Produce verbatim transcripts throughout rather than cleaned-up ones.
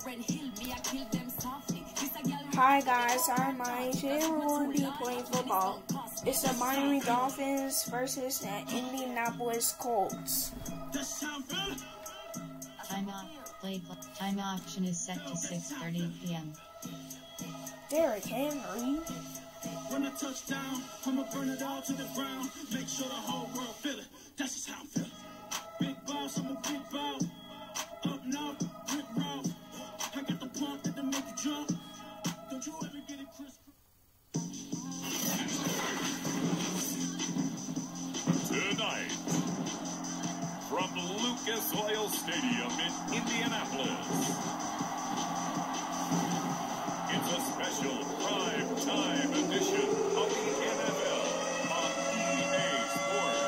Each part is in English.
Hi guys, I'm Mike. Today we're going to be playing football. It's the Miami Dolphins versus the Indianapolis Colts. Time out. Play. Time action is set to six thirty p m Derrick Henry. When I touch down, I'ma burn it all to the ground. Make sure the whole world feel it. That's just how I'm feeling. Big boss, I'm a big boss. Up now, Rick Ross. I got the pump that make you jump. Don't you ever get it, Chris? Tonight, from Lucas Oil Stadium in Indianapolis, it's a special prime time edition of the N F L on E A Sports.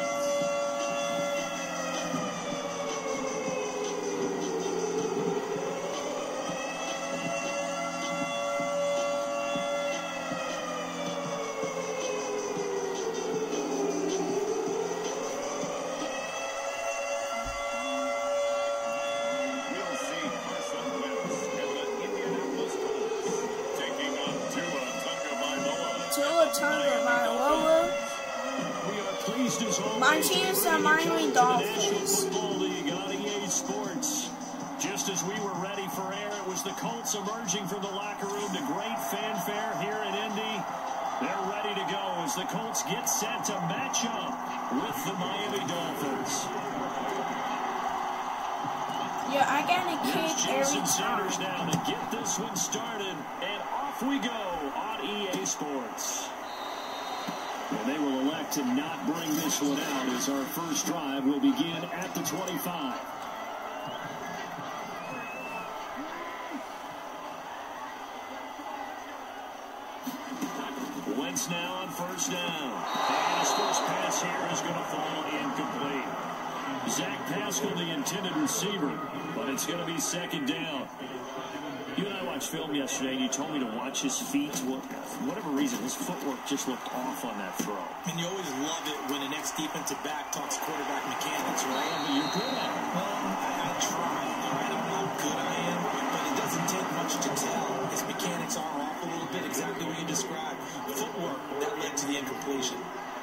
My team is the Miami Dolphins. Just as we were ready for air, it was the Colts emerging from the locker room to great fanfare here in Indy. They're ready to go as the Colts get set to match up with the Miami Dolphins. Yeah, I gotta kick every Sanders time. now to get this one started, and off we go on E A Sports. And they will elect to not bring this one out as our first drive will begin at the twenty-five. Wentz now on first down. And his first pass here is going to fall incomplete. Zach Pascal, the intended receiver, but it's going to be second down. You and I watched film yesterday, and you told me to watch his feet. Well, for whatever reason, his footwork just looked off on that throw. And you always love it when an ex-defensive back talks quarterback mechanics, right? But you're good at it. Well, I, I try. I don't know how good I am, but it doesn't take much to tell. His mechanics are off a little bit, exactly what you described. Footwork, that led to the incompletion.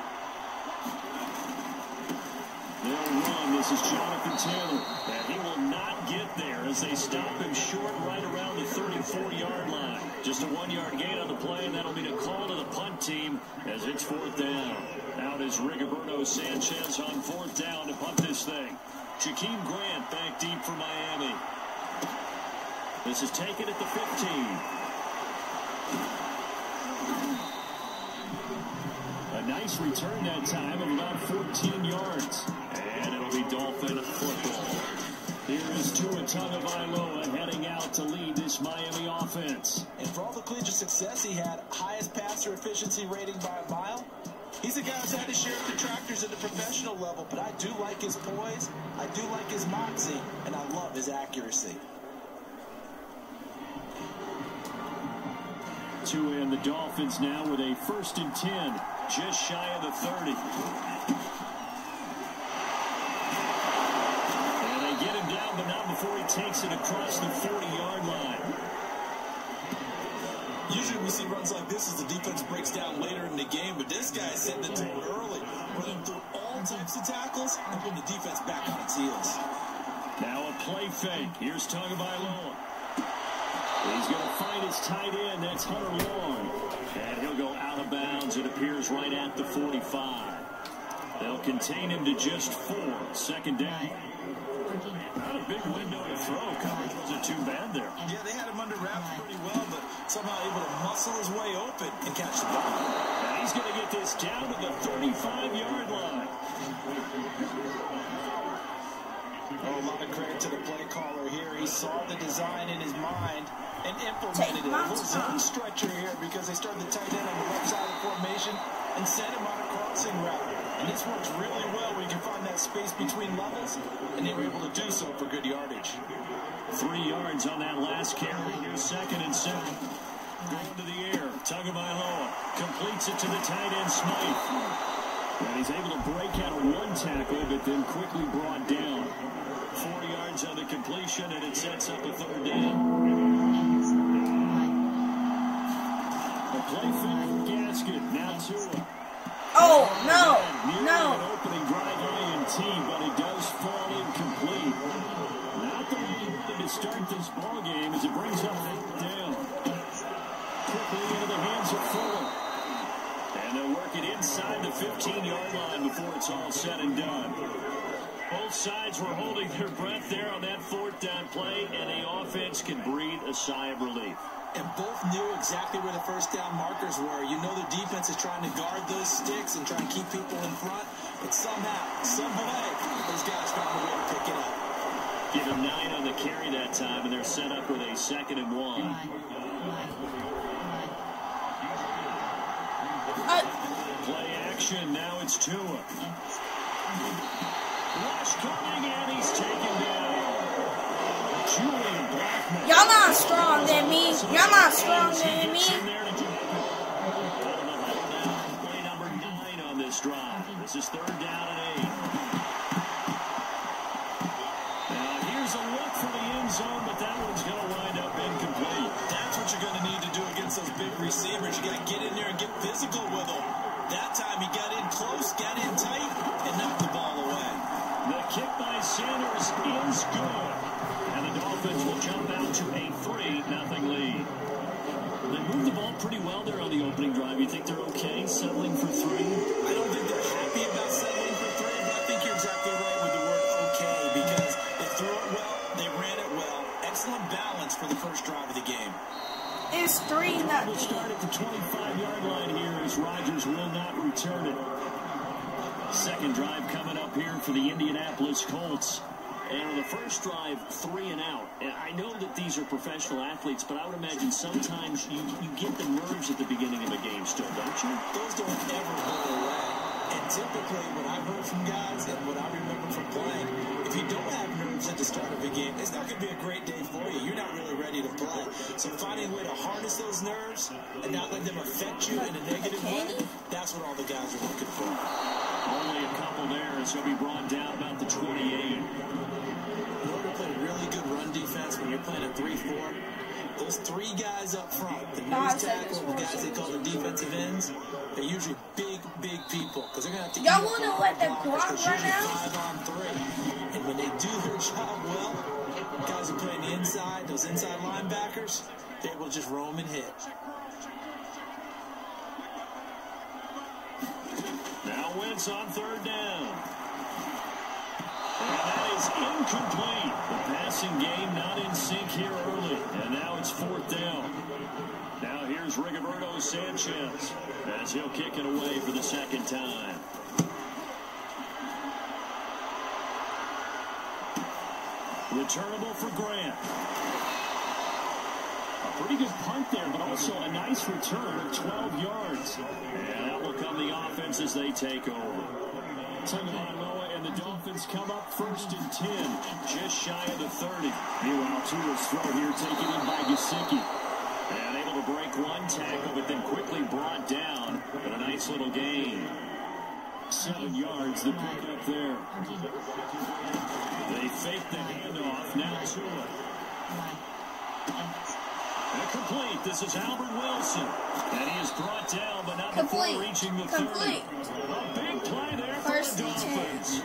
They'll run. This is Jonathan Taylor. And he will not get there as they stop him short right around the thirty-four yard line. Just a one-yard gain on the play, and that'll be the call to the punt team as it's fourth down. Out is Rigoberto Sanchez on fourth down to punt this thing. Jakeem Grant back deep for Miami. This is taken at the fifteen. A nice return that time of about fourteen yards. And it'll be Dolphin football. Here is Tua Tagovailoa heading out to lead this Miami offense. And for all the collegiate success he had, highest passer efficiency rating by a mile, he's a guy who's had his share of detractors at the professional level, but I do like his poise, I do like his moxie, and I love his accuracy. Tua and the Dolphins now with a first and ten, just shy of the thirty. And they get him down, but not before he takes it across the forty yard line. Usually we see runs like this as the defense breaks down later in the game, but this guy is setting the tone early, running through all types of tackles and putting the defense back on its heels. Now a play fake. Here's Tagovailoa. He's going to find his tight end. That's Hunter Long. And he'll go out of bounds. It appears right at the forty-five. They'll contain him to just four. Second down. Not a big window to throw. Coverage wasn't too bad there. Yeah, they had him under wraps pretty well, but somehow able to muscle his way open and catch the ball. And he's going to get this down to the thirty-five yard line. Oh, a lot of credit to the play caller here. He saw the design in his mind and implemented it. A little zone stretcher here because they started the tight end on the left side of the formation and sent him on a crossing route. And this works really well when you can find that space between levels, and they were able to do so for good yardage. Three yards on that last carry. Here's second and seven. Going to the air. Tagovailoa completes it to the tight end, Smythe. And he's able to break out of one tackle, but then quickly brought down. Four yards on the completion, and it sets up a third down. A play fake for Gaskin. Now Tua. Oh, no, no. An opening drive I N T, but it does fall incomplete. Not the way he wanted to start this ball game as it brings up fourth down. Quickly into the hands of Fuller. And they'll work it inside the fifteen-yard line before it's all said and done. Both sides were holding their breath there on that fourth down play, and the offense can breathe a sigh of relief. And both knew exactly where the first down markers were. You know the defense is trying to guard those sticks and try and keep people in front. But somehow, some way, those guys found a way to pick it up. Give him nine on the carry that time, and they're set up with a second and one. Uh, Play action, now it's Tua. Rush coming, and he's taken down. Julian Blackman. Y'all not strong than me. Y'all not strong than me. Play number nine on this drive. This is third down and eight. Now here's a look for the end zone, but that one's going to wind up incomplete. That's what you're going to need to do against those big receivers. You got to get in there and get physical with them. That time he got in close, got in tight, and knocked the ball away. The kick by Sanders is good. And the Dolphins will jump out to a three nothing lead. They moved the ball pretty well there on the opening drive. You think they're okay settling for three? I don't think they're happy about settling for three, but I think you're exactly right with the word okay, because they threw it well, they ran it well. Excellent balance for the first drive of the game. It's three nothing. We'll start at the twenty-five-yard line here as Rodgers will not return it. Second drive coming up here for the Indianapolis Colts. And on the first drive, three and out. And I know that these are professional athletes, but I would imagine sometimes you, you get the nerves at the beginning of a game still, don't you? Those don't ever go away. And typically, what I've heard from guys and what I remember from playing, if you don't have nerves at the start of a game, it's not going to be a great day for you. You're not really ready to play. So finding a way to harness those nerves and not let them affect you in a negative way, that's what all the guys are looking for. Only a couple there, as he'll be brought down about the twenty-eight. In order to play a really good run defense when you're playing a three four, those three guys up front, the nose tackle, the guys they call the defensive ends, they're usually big, big people because they're going to have to Y'all want to let them clock run out? Five on three. And when they do their job well, guys are playing the inside, those inside linebackers, they will just roam and hit. Now Wentz on third down. And that is incomplete. The passing game not in sync here early. And now it's fourth down. Now here's Rigoberto Sanchez as he'll kick it away for the second time. Returnable for Grant. A pretty good punt there, but also a nice return of twelve yards. And that will come the offense as they take over. Tagovailoa and the Dolphins come up first and ten, just shy of the thirty. Meanwhile, Tua's throw here taken in by Gesicki. And able to break one tackle, but then quickly brought down. But a nice little gain. Seven yards, the pick up there. They fake the handoff. Now Tua. And complete. This is Albert Wilson. And he is brought down, but not Complete. before reaching the Complete. thirty. A big play there First for the and Dolphins.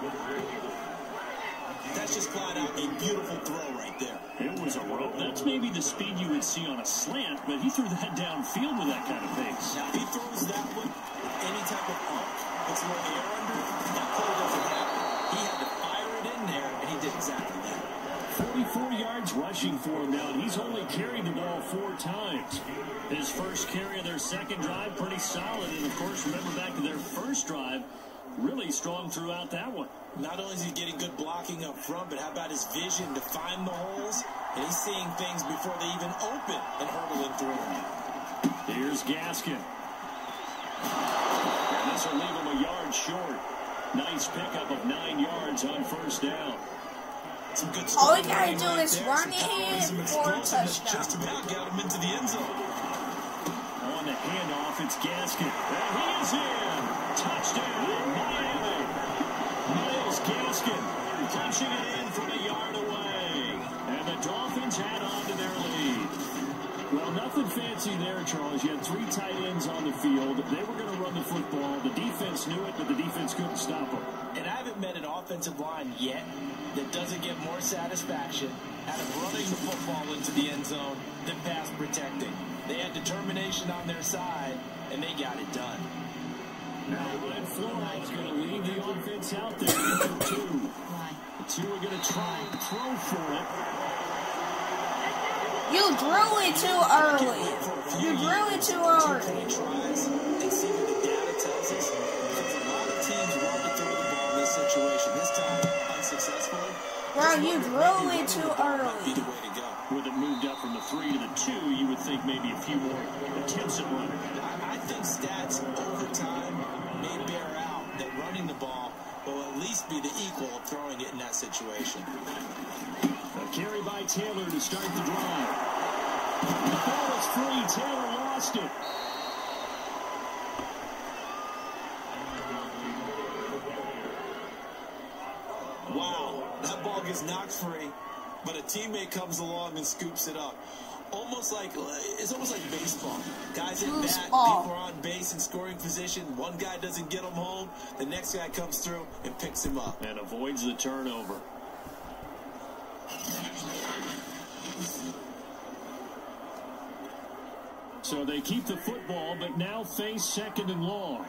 That's just flat out a beautiful throw right there. It was a rope. That's maybe the speed you would see on a slant, but he threw that downfield with that kind of pace. Now, if he throws that one with any type of arc, it's more air under it, that play doesn't happen. He had to fire it in there, and he did exactly that. forty-four yards rushing for him now, and he's only carried the ball four times. His first carry of their second drive, pretty solid. And, of course, remember back to their first drive, really strong throughout that one. Not only is he getting good blocking up front, but how about his vision to find the holes? And he's seeing things before they even open and hurdling through them. Here's Gaskin. And this will leave him a yard short. Nice pickup of nine yards on first down. Some good All we gotta do right is there. run Some your power, hand some for a explosiveness, touchdown. just about got him into the end zone. On the handoff, it's Gaskin. And he is in. Touchdown, Miami. Miles Gaskin punching it in from a yard away. And the Dolphins add on to their lead. Well, nothing fancy there, Charles. You had three tight ends on the field. They were going to run the football. The defense knew it, but the defense couldn't stop them. And I haven't met an offensive line yet that doesn't get more satisfaction out of running the football into the end zone than pass protecting. They had determination on their side, and they got it done. Now, Red Flora is going to leave the offense out there for two. The two are going to try and throw for it. You drew it too early. You drew it too early. Tries and see what the data tells us. Because a lot of teams want to throw the ball in this situation. This time, unsuccessfully. Bro, you drew it too early. Be the way to go. With it moved up from the three to the two, you would think maybe a few more attempts at running. I, I think stats over time may bear out that running the ball will at least be the equal of throwing it in that situation. A carry by Taylor to start the drive. The ball is free. Taylor lost it. Wow, that ball gets knocked free, but a teammate comes along and scoops it up. Almost like, it's almost like baseball. Guys at bat, people are on base in scoring position. One guy doesn't get him home. The next guy comes through and picks him up. And avoids the turnover. So they keep the football, but now face second and long.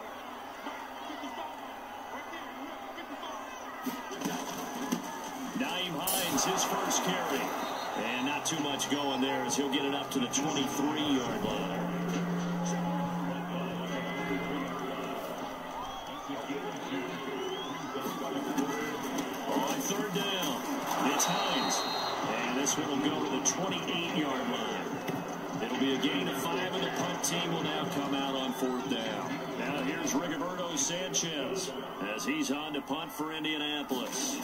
Naeem Hines, his first carry. And not too much going there as he'll get it up to the twenty-three-yard line. On third down, it's Hines. And this one will go to the twenty-eight-yard line. It'll be a gain of five, and the punt team will now come out on fourth down. Now here's Rigoberto Sanchez as he's on to punt for Indianapolis.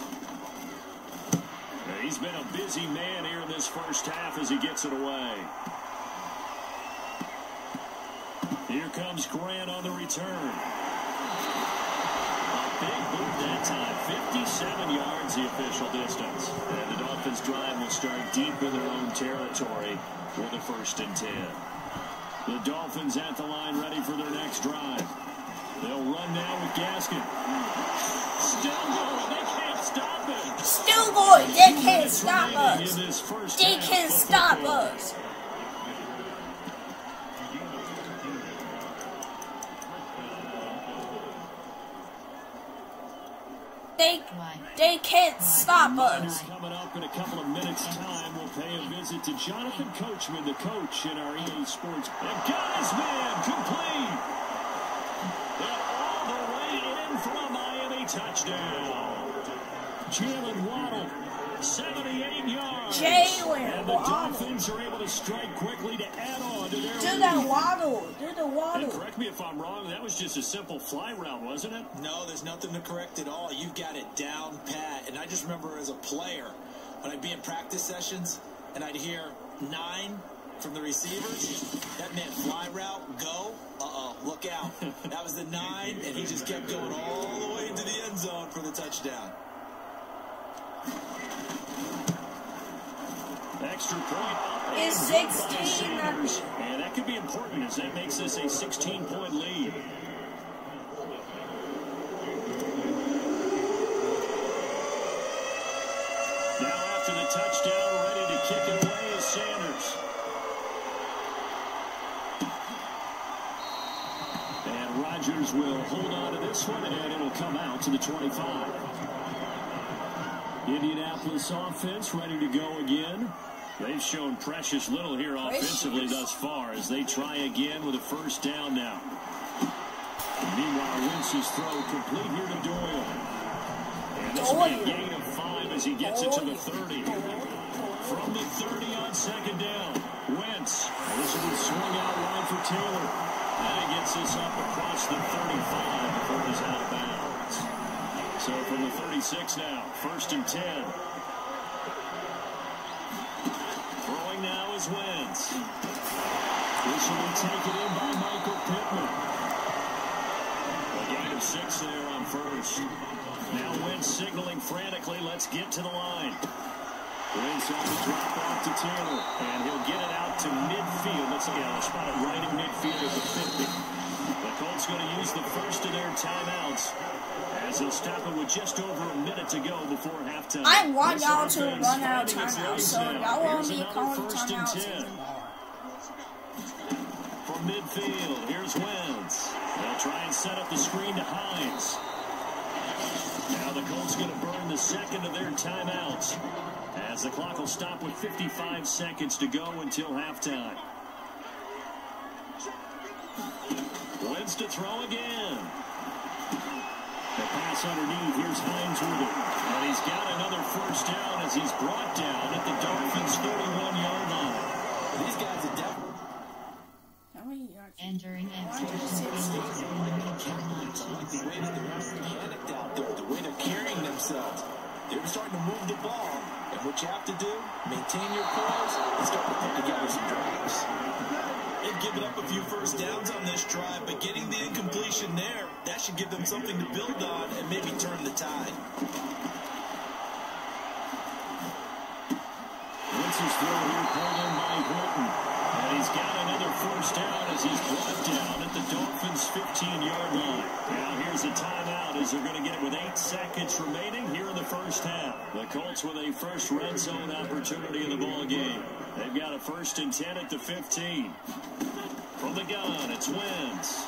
He's been a busy man here in this first half as he gets it away. Here comes Grant on the return. A big move that time. fifty-seven yards the official distance. And the Dolphins drive will start deep in their own territory with a first and ten. The Dolphins at the line ready for their next drive. They'll run now with Gaskin. Still going. They can't stop it. Still going. They can't stop us. They can't stop us. They, they can't stop us. Coming up in a couple of minutes' time, we'll pay a visit to Jonathan Coachman, the coach in our E A Sports. And got his man complete. They're all the way in for a Miami touchdown. Jalen Waddle, seventy-eight yards. Jalen And the Waddle. Dolphins are able to strike quickly to add on to their Do lead. the waddle. Do the And waddle. correct me if I'm wrong, that was just a simple fly route, wasn't it? No, there's nothing to correct at all. You've got it down pat. And I just remember as a player, when I'd be in practice sessions and I'd hear nine from the receivers, that meant fly route, go. Uh-oh, look out. That was the nine, and he just kept going all the way into the end zone for the touchdown. Extra point. It's sixteen. And that could be important as that makes this a sixteen-point lead. Now after the touchdown, ready to kick it away is Sanders. And Rodgers will hold on to this one, and it'll come out to the twenty-five. Indianapolis offense ready to go again. They've shown precious little here offensively thus far as they try again with a first down now. Meanwhile, Wentz's throw complete here to Doyle. And this will be a gain of five as he gets it to the thirty. From the thirty on second down, Wentz. This will be swung out wide for Taylor. And he gets this up across the thirty-five before he's out of bounds. So from the thirty-six now, first and ten. Throwing now is Wentz. This will be taken in by Michael Pittman. A gain of six there on first. Now Wentz signaling frantically, let's get to the line. Wentz on the drop off to Taylor, and he'll get it out to midfield. Let's see, yeah, spot it right in midfield at the fifty. The Colts going to use the first of their timeouts as they'll stop it with just over a minute to go before halftime. I want y'all to run out of timeouts, so y'all won't be calling timeouts anymore. From midfield, here's Wentz. They'll try and set up the screen to Hines. Now the Colts going to burn the second of their timeouts as the clock will stop with fifty-five seconds to go until halftime. Wentz to throw again. The pass underneath. Here's Hines with it. And he's got another first down as he's brought down at the Dolphins' thirty-one yard line. These guys are definitely. Entering The way they're carrying themselves. They're starting to move the ball. And what you have to do, maintain your poise and start to put together some drives. They've given up a few first downs on this drive, but getting the incompletion there, that should give them something to build on and maybe turn the tide. Wentz's throw here pulled in by Hilton. And he's got another first down as he's brought down at the Dolphins' fifteen yard line. Now here's a timeout as they're going to get it with eight seconds remaining here in the first half. The Colts with a first red zone opportunity in the ball game. They've got a first and ten at the fifteen. From the gun, it's Wentz.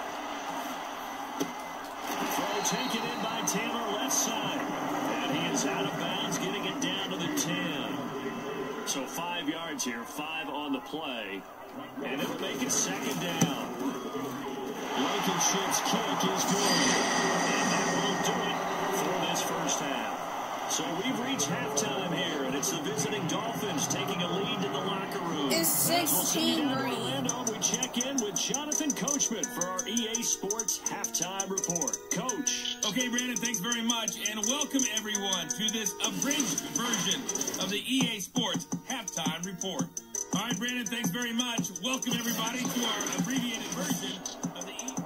Throw taken in by Taylor left side. And he is out of bounds, getting it down to the ten. So five yards here, five on the play. And it'll make it second down. Blankenship's kick is good. And that will do it for this first half. So we've reached halftime here, and it's the visiting Dolphins taking a lead to the locker room. It's sixteen green. We check in with Jonathan Coachman for our E A Sports Halftime Report. Coach. Okay, Brandon, thanks very much, and welcome everyone to this abridged version of the E A Sports Halftime Report. All right, Brandon, thanks very much. Welcome everybody to our abbreviated version of the E.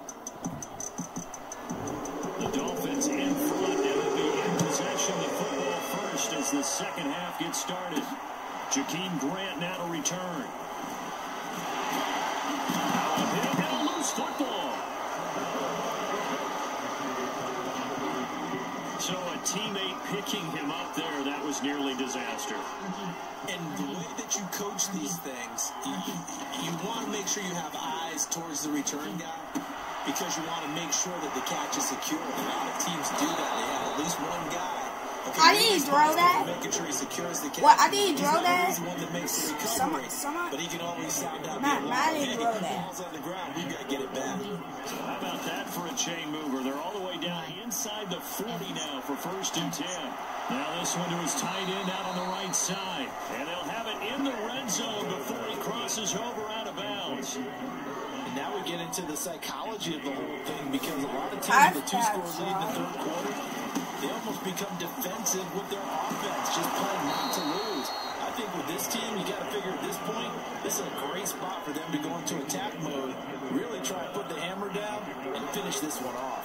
The Dolphins in front, and they'll be in possession of the football first as the second half gets started. Jakeem Grant now to return. A hit and a loose football. So a teammate picking him up there, that was nearly disaster. And the way that you coach these things, you, you want to make sure you have eyes towards the return guy because you want to make sure that the catch is secure. A lot of teams do that. They have at least one guy. Okay, I didn't throw that. Making sure he secures the catch. What? I didn't throw that. He's the one that makes the recovery, Someone, someone. but he can always sound out. Matt, Matt didn't throw that. Ball's on the ground. We got to get it back. So how about that for a chain mover? They're all the way down inside the forty now for first and ten. Now this one to his tight end out on the right side. And they'll have it in the red zone before he crosses over out of bounds. And now we get into the psychology of the whole thing because a lot of teams with the two scores lead in the third quarter, they almost become defensive with their offense, just playing not to lose. I think with this team, you got to figure at this point, this is a great spot for them to go into attack mode, really try and put the hammer down and finish this one off.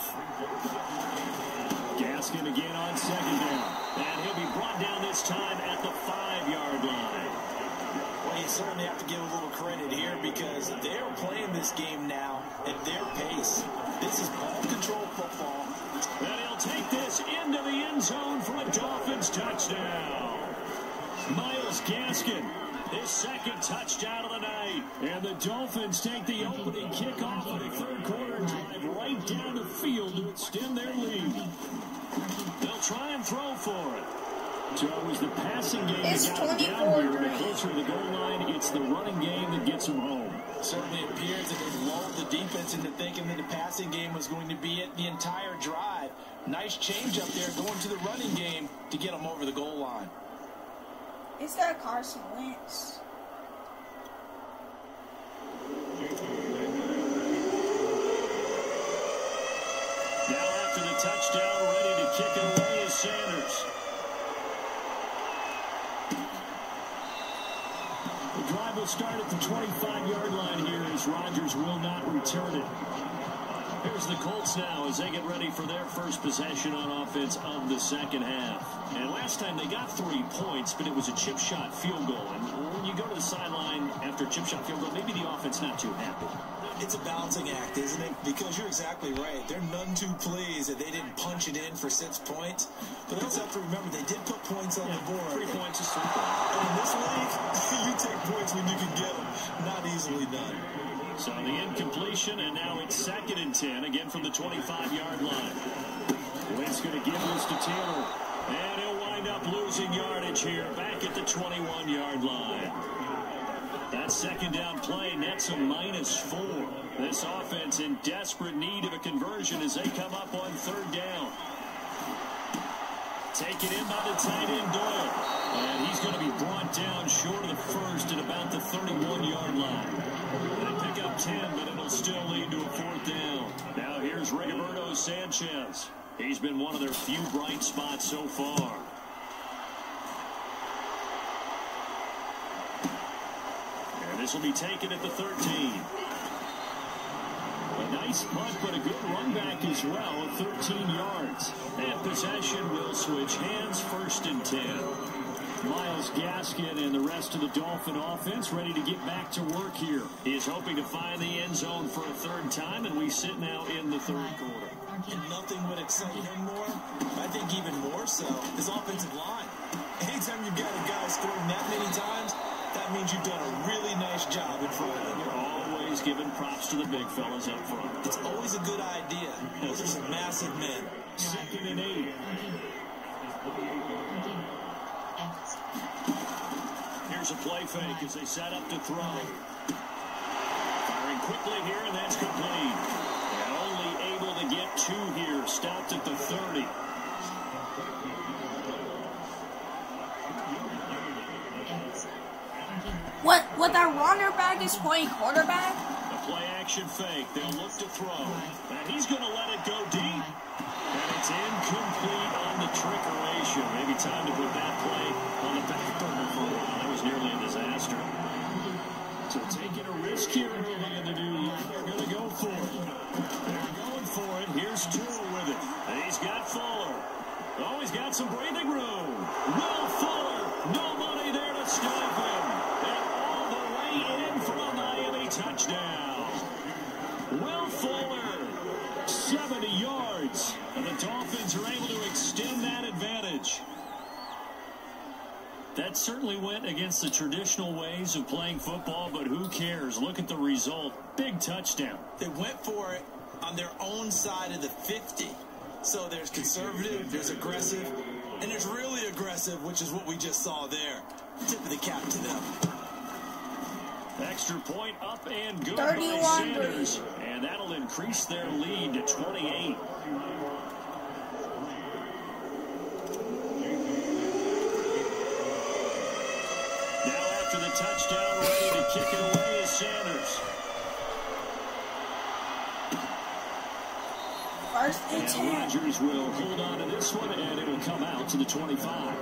Gaskin again on second down. And he'll be brought down this time at the five-yard line. Well, you certainly have to give a little credit here because they're playing this game now at their pace. This is ball control football. And he'll take this into the end zone for a Dolphins touchdown. Myles Gaskin, his second touchdown of the night. And the Dolphins take the opening kickoff of the third quarter drive right down the field to extend their lead. They'll try and throw for it. So it was the passing game It's that got down twenty-four here. green. The closer to the goal line, it's the running game that gets them home. Certainly appears that they lulled the defense into thinking that the passing game was going to be it the entire drive. Nice change up there going to the running game to get them over the goal line. Is that Carson Wentz? Now after the touchdown, ready to kick it away is Sanders. The drive will start at the twenty-five yard line here as Rodgers will not return it. Here's the Colts now as they get ready for their first possession on offense of the second half. And last time they got three points, but it was a chip shot field goal. And when you go to the sideline after a chip shot field goal, maybe the offense not too happy. It's a balancing act, isn't it? Because you're exactly right. They're none too pleased that they didn't punch it in for six points. But also have to remember, they did put points on yeah, the board. Three points is three points. And in this league, you take points when you can get them. Not easily done. So the incompletion, and now it's second and ten, again from the twenty-five yard line. Wentz going to give this to Taylor. And he'll wind up losing yardage here, back at the twenty-one yard line. That second down play nets a minus four. This offense in desperate need of a conversion as they come up on third down. Taken in by the tight end Doyle. And he's going to be brought down short of the first at about the thirty-one yard line. They pick up ten, but it'll still lead to a fourth down. Now here's Rigoberto Sanchez. He's been one of their few bright spots so far. And this will be taken at the thirteen. A nice punt, but a good run back as well at thirteen yards. And possession will switch hands, first and ten. Myles Gaskin and the rest of the Dolphin offense ready to get back to work here. He is hoping to find the end zone for a third time, and we sit now in the third quarter. And nothing would excite him more, I think even more so, his offensive line. Anytime you've got a guy scoring that many times, that means you've done a really nice job in front of him. You're always giving props to the big fellas up front. It's always a good idea. Those are some massive men. Second and eight. Here's a play fake as they set up to throw. Firing quickly here, and that's complete. And only able to get two here. Stopped at the thirty. What? What that runner back is playing quarterback? A play action fake. They'll look to throw. And he's going to let it go deep. And it's incomplete on the trickeration. Maybe time to put that play on the back burner for a while. That was nearly a disaster. So taking a risk here early in the new year. They're going to go for it. They're going for it. Here's Tua with it. And he's got Fuller. Oh, he's got some breathing room. Will Fuller. Nobody there to stop him. And all the way in for a Miami touchdown. Will Fuller. seventy yards. And the Dolphins are able to extend that advantage. That certainly went against the traditional ways of playing football, but who cares? Look at the result. Big touchdown. They went for it on their own side of the fifty. So there's conservative, there's aggressive, and there's really aggressive, which is what we just saw there. Tip of the cap to them. Extra point up and good by Sanders. And that'll increase their lead to twenty-eight. Now after the touchdown, ready to kick it away is Sanders. First and ten. Rodgers will hold on to this one, and it will come out to the twenty-five.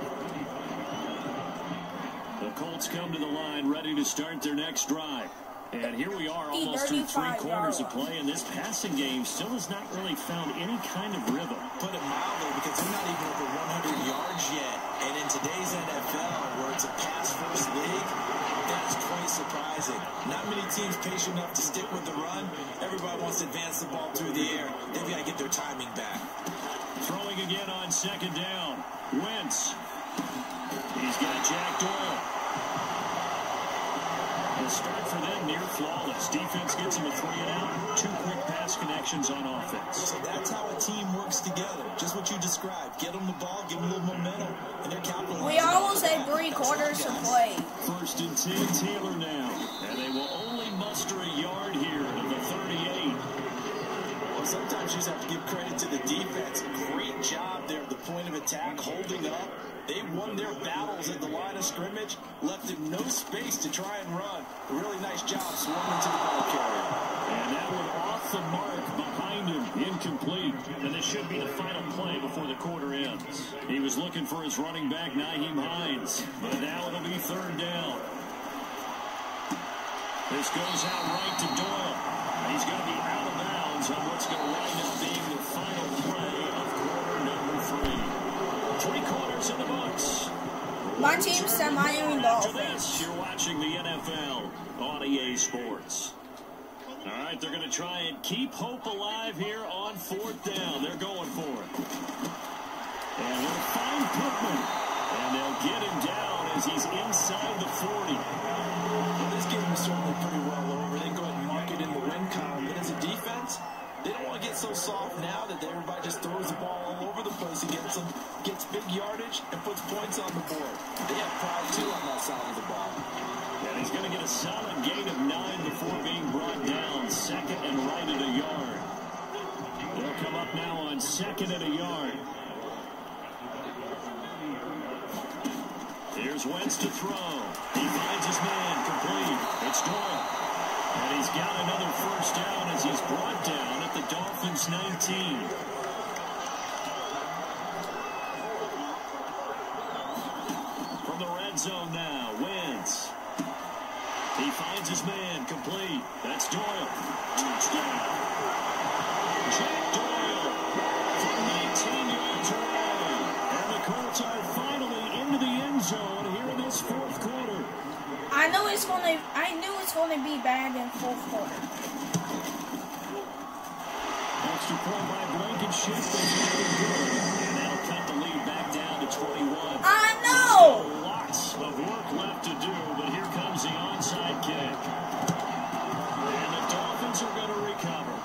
The Colts come to the line, ready to start their next drive. And here we are, almost through three quarters of play, and this passing game still has not really found any kind of rhythm. Put it mildly, because they're not even over one hundred yards yet. And in today's N F L, where it's a pass-first league, that is quite surprising. Not many teams patient enough to stick with the run. Everybody wants to advance the ball through the air. They've got to get their timing back. Throwing again on second down. Wentz. He's got Jack Doyle. The start for them near flawless. Defense gets him a three and out. Two quick pass connections on offense. So that's how a team works together. Just what you described. Get them the ball, give them a little momentum, and they're capitalizing. We almost had three quarters to play. First and ten, Taylor now. And they will only muster a yard here at the thirty-eight. Well, sometimes you just have to give credit to the defense. Great job there at the point of attack, holding up. They won their battles at the line of scrimmage, left him no space to try and run. A really nice job swarming to the ball carrier. And that one off the mark behind him, incomplete. And this should be the final play before the quarter ends. He was looking for his running back, Nyheim Hines, but now it'll be third down. This goes out right to Doyle. He's going to be out of bounds downs on what's going to wind up being the final play of quarter number three. Three quarters in the books. My team's the Miami Dolphins. This, you're watching the N F L on E A Sports. All right, they're going to try and keep hope alive here on fourth down. They're going for it. And they'll find Pittman. And they'll get him down as he's inside the forty. Well, this game is certainly pretty well over. They can go ahead and mark it in the win column. But as a defense, they don't want to get so soft now that everybody just throws the ball all over the place against them, gets big yardage, and puts points on the board. They have pride, too, on that side of the ball. And he's going to get a solid gain of nine before being brought down. Second and right at a yard. They'll come up now on second and a yard. Here's Wentz to throw. He finds his man complete. It's Doyle. And he's got another first down as he's brought down at the Dolphins nineteen. From the red zone now, Wentz. He finds his man complete. That's Doyle. Touchdown. Jack Doyle from nineteen yards away. And the Colts are finally into the end zone here in this fourth quarter. I knew it's gonna. I knew it's gonna be bad in fourth quarter. Extra point by Blankenship. And that'll cut the lead back down to twenty-one. I know. Still lots of work left to do, but here comes the onside kick. And the Dolphins are going to recover.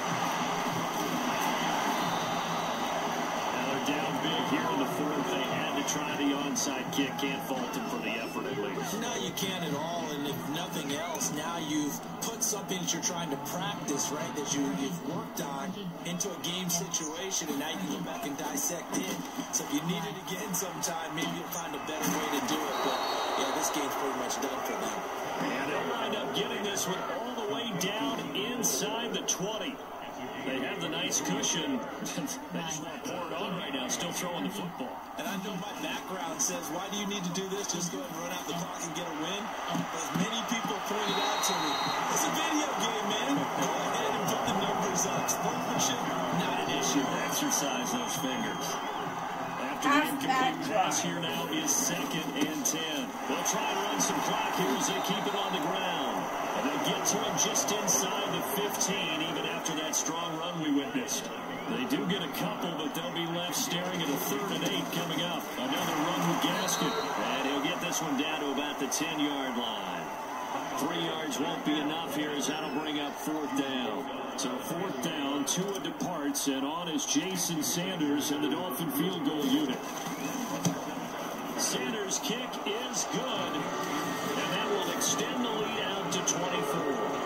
Now they're down big here in the fourth. They had to try the onside kick. Can't fault them for the effort at least. No, you can't at all. And if nothing else, now you've put something that you're trying to practice, right, that you, you've worked on into a game situation, and now you can go back and dissect it. So if you need it again sometime, maybe you'll find a better way to do it. But, yeah, this game's pretty much done for them. And they'll wind up getting this one all the way down inside the twenty. They have the nice cushion. They just want to pour it on right now, still throwing the football. And I know my background says, why do you need to do this? Just go ahead and run out the clock and get a win. But as many people pointed out to me, it's a video game, man. Go ahead and put the numbers up. Sportsmanship, not an issue. Exercise those fingers. After the incomplete pass here now is second and ten. They'll try to run some clock here as they keep it on the ground. And they get to him just inside the fifteen, even after that strong run we witnessed. They do get a couple, but they'll be left staring at a third and eight coming up. Another run with Gaskin. And he'll get this one down to about the ten-yard line. Three yards won't be enough here as that'll bring up fourth down. So fourth down, Tua departs, and on is Jason Sanders and the Dolphin field goal unit. Sanders' kick is good, and that will extend the lead out to twenty-four.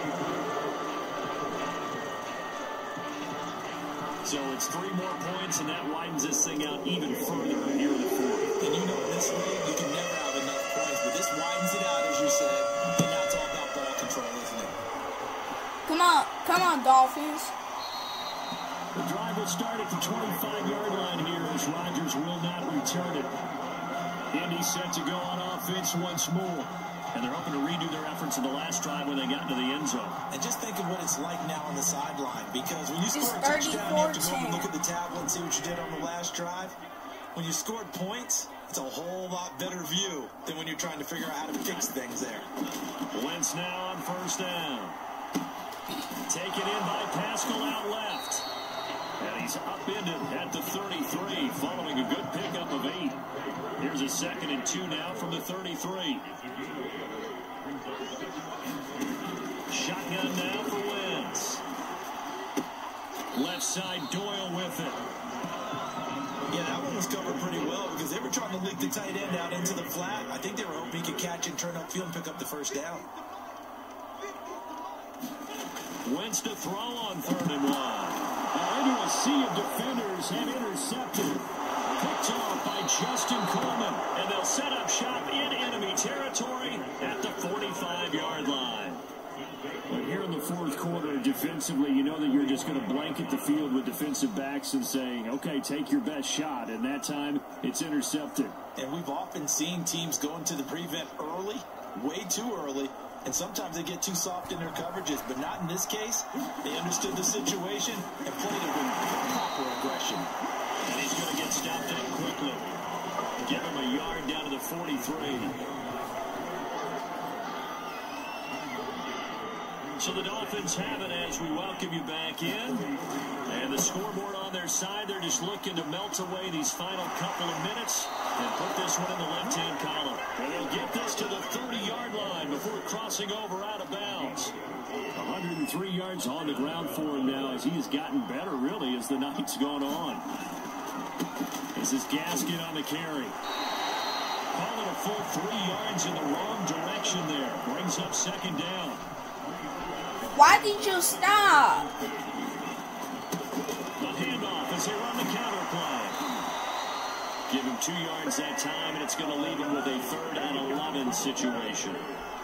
So it's three more points, and that widens this thing out even further here in the fourth. And you know, in this league, you can never have enough points, but this widens it out, as you said, and now it's all about ball control, isn't it? Come on, come on, Dolphins. The drive will start at the twenty-five-yard line here as Rodgers will not return it. Indy set to go on offense once more. And they're hoping to redo their efforts in the last drive when they got into the end zone. And just think of what it's like now on the sideline, because when you score a touchdown, you have to go and look at the tablet and see what you did on the last drive. When you scored points, it's a whole lot better view than when you're trying to figure out how to fix things there. Wentz now on first down. Taken in by Pascal out left. And he's upended at the thirty-three following a good pickup of eight. Here's a second and two now from the thirty-three. Shotgun now for Wentz. Left side, Doyle with it. Yeah, that one was covered pretty well because they were trying to leak the tight end out into the flat. I think they were hoping he could catch and turn upfield and pick up the first down. Wentz to throw on third and one. Uh, into a sea of defenders and intercepted. Picked off by Justin Coleman. And they'll set up shop in enemy territory at the forty-five-yard line. But here in the fourth quarter, defensively, you know that you're just going to blanket the field with defensive backs and saying, okay, take your best shot. And that time, it's intercepted. And we've often seen teams go into the prevent early, way too early, and sometimes they get too soft in their coverages. But not in this case. They understood the situation and played it with proper aggression. And he's going to get stopped in quickly. Give him a yard down to the forty-three. So the Dolphins have it as we welcome you back in. And the scoreboard on their side, they're just looking to melt away these final couple of minutes and put this one in the left-hand column. And they'll get this to the thirty-yard line before crossing over out of bounds. one hundred three yards on the ground for him now as he has gotten better, really, as the night's gone on. This is Gaskin on the carry. Call it a full three yards in the wrong direction there. Brings up second down. Why did you stop? The handoff as they run the counter play. Give him two yards that time, and it's going to leave him with a third and eleven situation.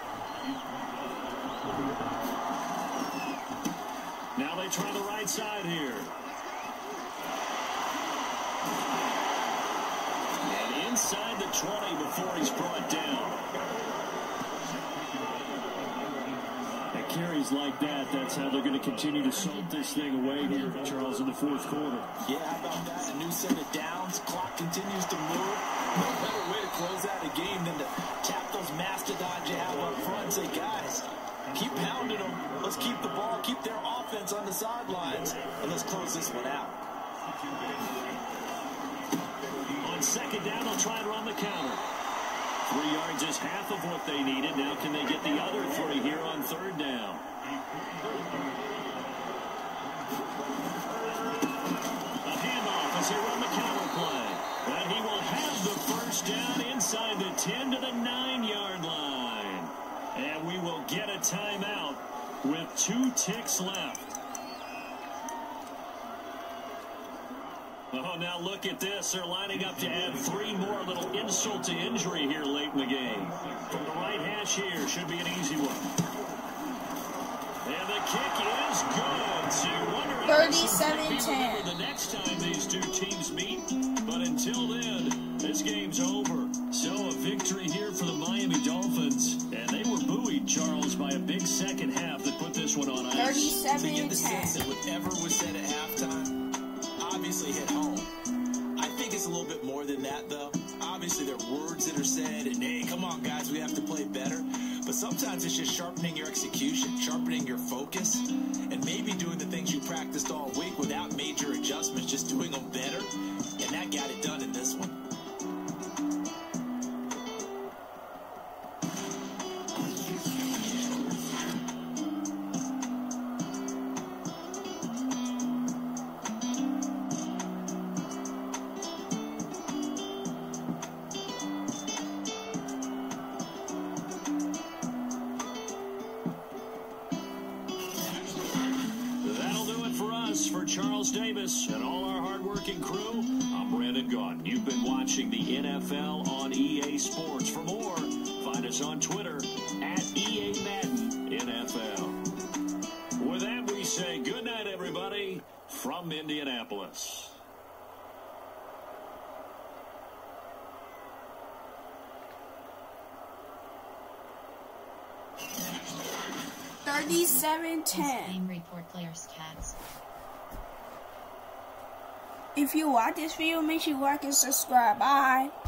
Now they try the right side here. And inside the twenty before he's brought down. Carries like that, that's how they're going to continue to salt this thing away here, Charles, in the fourth quarter. Yeah, how about that? A new set of downs. Clock continues to move. No better way to close out a game than to tap those mastodons you have up front and say, guys, keep pounding them. Let's keep the ball, keep their offense on the sidelines, and let's close this one out. On second down, they'll try and run the counter. Three yards is half of what they needed. Now can they get the other three here on third down? A handoff as they run the counter play. And he will have the first down inside the ten to the nine-yard line. And we will get a timeout with two ticks left. Oh, now look at this. They're lining up to add three more, little insult to injury here late in the game. From the right hash here, should be an easy one. And the kick is good. So you wonder thirty-seven ten. the next time these two teams meet. But until then, this game's over. So a victory here for the Miami Dolphins. And they were buoyed, Charles, by a big second half that put this one on ice. thirty-seven ten. To get the sense that whatever was said at halftime obviously hit home. I think it's a little bit more than that, though. Obviously, there are words that are said, and hey, come on, guys, we have to play better. But sometimes it's just sharpening your execution, sharpening your focus, and maybe doing the things you practiced all week without major adjustments, just doing them better. And that got it done in this one. For Charles Davis and all our hardworking crew, I'm Brandon Gaughan. You've been watching the N F L on E A Sports. For more, find us on Twitter at E A Madden N F L. With that, we say good night, everybody, from Indianapolis. thirty-seven ten. Game report players cats. If you like this video, make sure you like and subscribe. Bye.